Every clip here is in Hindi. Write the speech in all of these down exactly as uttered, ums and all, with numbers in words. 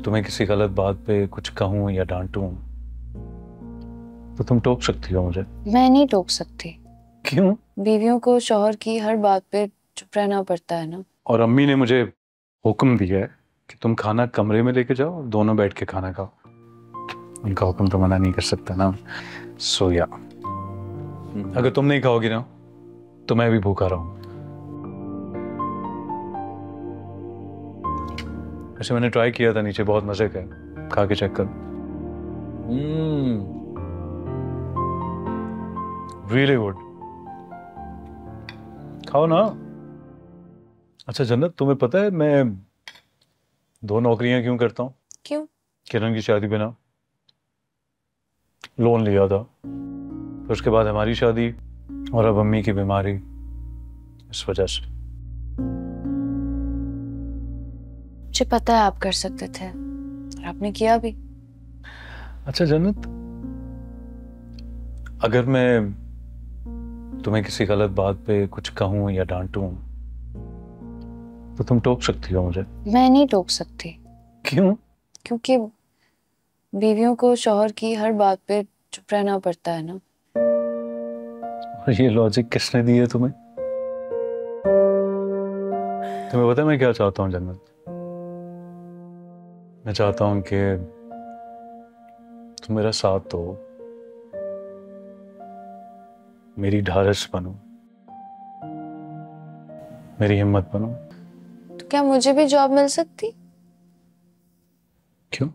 तुम्हें किसी गलत बात पे कुछ कहूं या डांटूं तो तुम टोक सकती हो मुझे। मैं नहीं टोक सकती। क्यों? बीवियों को शौहर की हर बात पे चुप रहना पड़ता है ना। और अम्मी ने मुझे हुक्म दिया है कि तुम खाना कमरे में लेके जाओ, दोनों बैठ के खाना खाओ। उनका हुक्म तो मना नहीं कर सकता ना। सो या अगर तुम नहीं खाओगी ना तो मैं भी भूखा रहूं। ऐसे मैंने ट्राई किया था नीचे, बहुत मजे का, खा के चेक कर। रियली गुड, खाओ ना। अच्छा जन्नत, तुम्हें पता है मैं दो नौकरियां क्यों करता हूँ? क्यों? किरण की शादी पे ना लोन लिया था, फिर उसके बाद हमारी शादी और अब अम्मी की बीमारी, इस वजह से। मुझे पता है आप कर सकते थे और आपने किया भी। अच्छा जन्नत, अगर मैं तुम्हें किसी गलत बात पे कुछ कहूं या डांटूं तो तुम टोक सकती हो मुझे। मैं नहीं टोक सकती। क्यों? क्योंकि बीवियों को शौहर की हर बात पे चुप रहना पड़ता है ना। और ये लॉजिक किसने दी है तुम्हें? तुम्हें पता है मैं क्या चाहता हूँ जन्नत? मैं चाहता हूँ कि तुम मेरा साथ दो, मेरी ढाढ़स बनो, मेरी हिम्मत बनो। तो क्या मुझे भी जॉब मिल सकती? क्यों?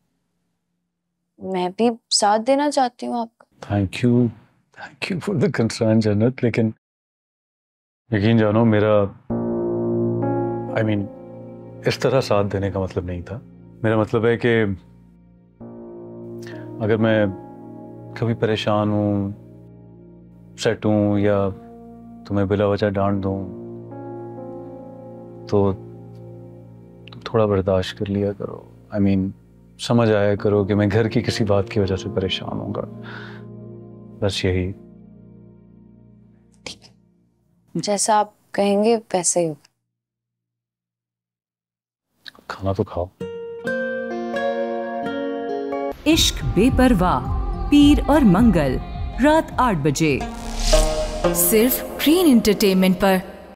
मैं भी साथ देना चाहती हूँ आपका। Thank you, thank you for the concern Jannat, लेकिन यकीन जानो मेरा आई I मीन mean, इस तरह साथ देने का मतलब नहीं था। मेरा मतलब है कि अगर मैं कभी परेशान हूँ, सेट हूँ या तुम्हें बिला वजह डांट दूँ तो तुम थोड़ा बर्दाश्त कर लिया करो। आई I मीन mean, समझ आया करो कि मैं घर की किसी बात की वजह से परेशान हूँगा, बस यही। ठीक है, जैसा आप कहेंगे वैसे ही होगा। खाना तो खाओ। इश्क बेपरवाह, पीर और मंगल, रात आठ बजे, सिर्फ ग्रीन एंटरटेनमेंट पर।